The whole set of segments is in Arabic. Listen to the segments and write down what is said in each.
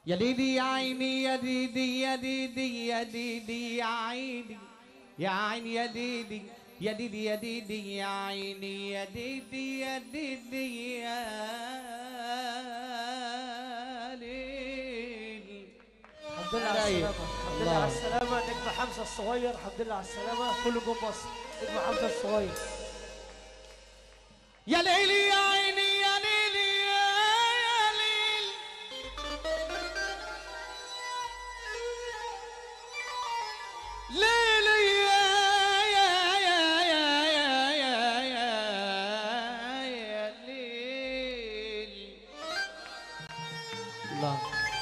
يا ليلي يا عيني يا ليلي يا ليلي يا ليلي يا عيني يا عيني يا ليلي يا ليلي يا ليلي يا عيني يا ليلي يا ليلي يا ليلي. الحمد لله على السلامة، الحمد لله على السلامة. نجم حمزة الصغير، الحمد لله على السلامة. كل جم مصر نجم حمزة الصغير. يا ليلي يا عيني يا ليلي يا ليلي ليلي يا ليلي. الله.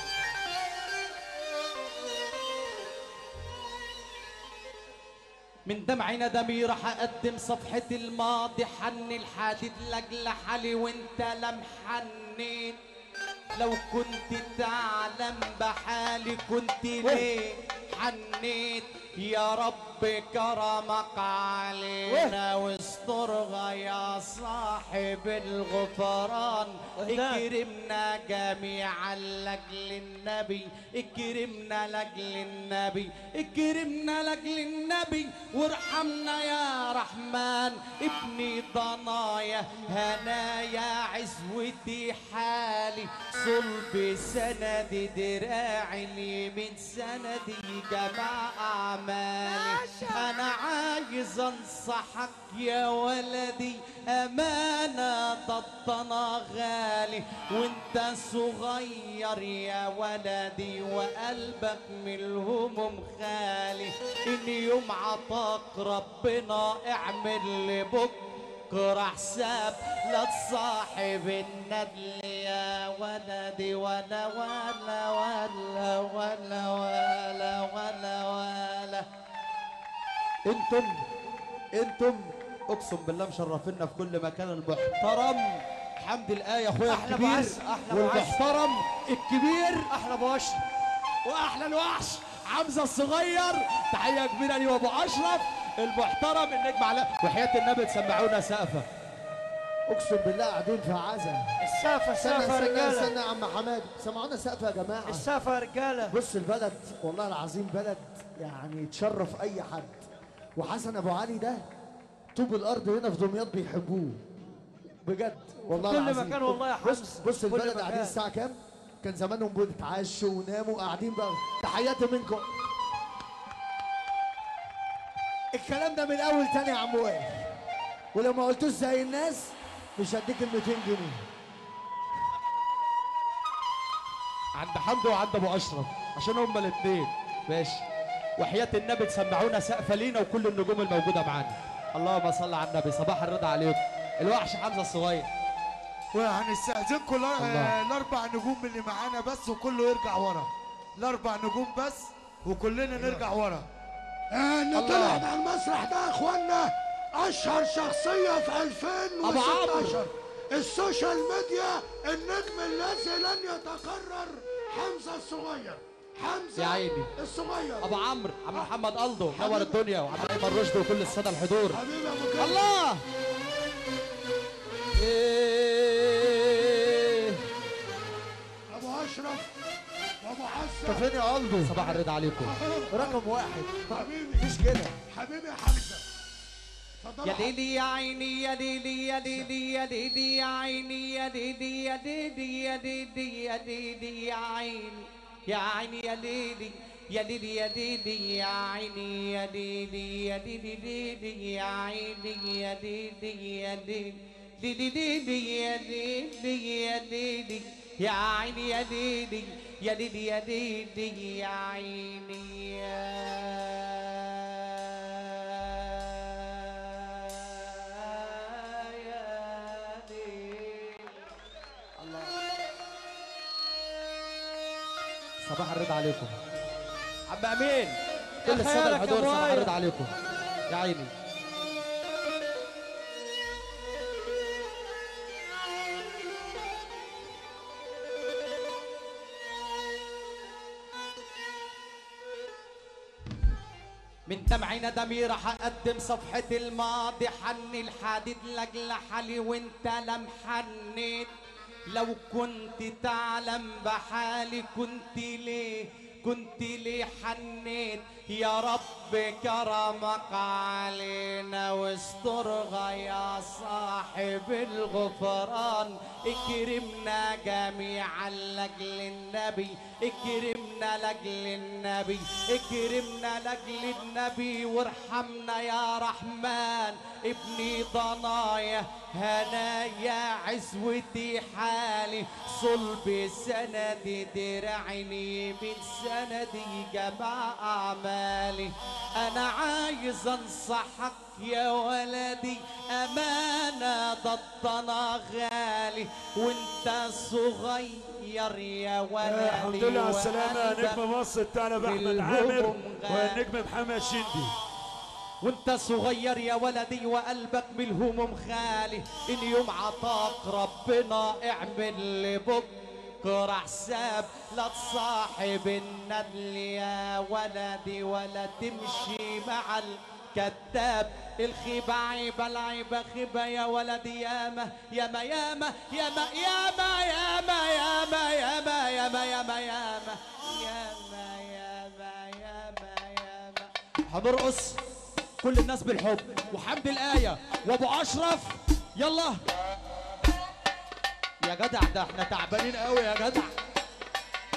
من دمع ندمي راح اقدم صفحة الماضي، حن الحديد لاجل حالي وانت لم حنيت. لو كنت تعلم بحالي كنت ليه حنيت. يا رب كرمك علينا واسترها يا صاحب الغفران. اكرمنا جميعا لاجل النبي، اكرمنا لاجل النبي، اكرمنا لاجل النبي وارحمنا يا رحمن. ابني ضنايا هنايا عزوتي حالي، صلب سندي دراعي اليمين سندي جمع اعمالي. انا عايز انصحك يا ولدي امانه ضدنا غالي، وانت صغير يا ولدي وقلبك من الهموم خالي. ان يوم عطاك ربنا اعمل لبكره حساب، لا تصاحب الندل يا ولدي ولا ولا ولا ولا ولا ولا ولا. انتم اقسم بالله مشرفينا في كل مكان. المحترم حمد الله يا اخويا الكبير، والمحترم الكبير احلى ابو اشرف، واحلى الوحش حمزه الصغير. تحيه كبيره لي وابو اشرف المحترم النجم على وحياه النبي تسمعونا سقفه. اقسم بالله قاعدين في عزا. السقفه السقفه يا رجاله. استنى يا عم حماد، سمعونا سقفه يا جماعه. السقفه يا رجاله. بص البلد والله العظيم بلد يعني تشرف اي حد. وحسن ابو علي ده طوب الارض هنا في دمياط بيحبوه بجد والله كل العظيم. مكان والله يا حمزه. بص البلد قاعدين الساعه كام؟ كان زمانهم بيتعشوا وناموا قاعدين بقى. تحياتي منكم. الكلام ده من اول تاني يا عم وائل، ولو ما قلتوش زي الناس مش هديك ال 200 جنيه. عند حمدي وعند ابو اشرف عشان هما الاثنين ماشي. وحياه النبي تسمعونا سقفه لينا وكل النجوم الموجوده معانا. اللهم صل على النبي. صباح الرضا عليكم. الوحش حمزه الصغير. وهنستأذنكم الاربع نجوم اللي معانا بس وكله يرجع ورا. الاربع نجوم بس وكلنا نرجع ورا. اللي طلع على المسرح ده يا اخوانا اشهر شخصيه في 2016 السوشيال ميديا، النجم الذي لن يتكرر، حمزه الصغير. حمزه يا عيني الصغير. ابو عمرو عم محمد الدو نور الدنيا، وعم ايمن رشدي وكل الساده الحضور. حبيبي ابو كريم. الله. ابو اشرف وابو حسن. انت فين يا الدو؟ صباح الرضا عليكم. رقم واحد حبيبي مش كده. حبيبي يا حمزه. يا ليلي يا عيني يا ليلي يا ليلي يا ليلي يا عيني يا ليلي يا ليلي يا ليلي يا ليلي يا عيني يا عيني يا ليلي يا ليلي يا ليلي يا عيني يا ليلي يا ليلي ليلي يا عيني يا ليلي يا ليلي ليلي ليلي يا ليلي يا ليلي يا عيني يا ليلي يا ليلي يا ليلي يا عيني يا صباح الرضا عليكم. عم امين كل الساده الحضور صباح الرضا عليكم يا عيني. من دمع ندمي راح اقدم صفحة الماضي، حن الحديد لاجل حالي وانت لم حنيت. لو كنت تعلم بحالي كنت ليه حنيت يا رب كرمك علينا واسترها يا صاحب الغفران. اكرمنا جميعا لاجل النبي، اكرمنا لاجل النبي، اكرمنا لاجل النبي، وارحمنا يا رحمن. ابني ضنايا هنايا عزوتي حالي، صلب سندي درعني من سندي جمع أعمالي. أنا عايز أنصحك يا ولدي أمانة ضدنا غالي، وانت صغير يا ولدي. الحمد لله على السلامة نجم مصر الثعلب أحمد عامر والنجم محمد شندي. وانت صغير يا ولدي وقلبك بالهموم خالي، ان يوم عطاك ربنا اعمل لبكره حساب. لا تصاحب الندل يا ولدي ولا تمشي مع الكذاب. الخيبة عيبة العيبة خيبة يا ولدي، ياما ياما ياما ياما ياما ياما ياما ياما ياما ياما ياما ياما ياما ياما ياما. هنرقص كل الناس بالحب وحمد الآية وابو اشرف. يلا يا جدع، ده احنا تعبانين قوي يا جدع.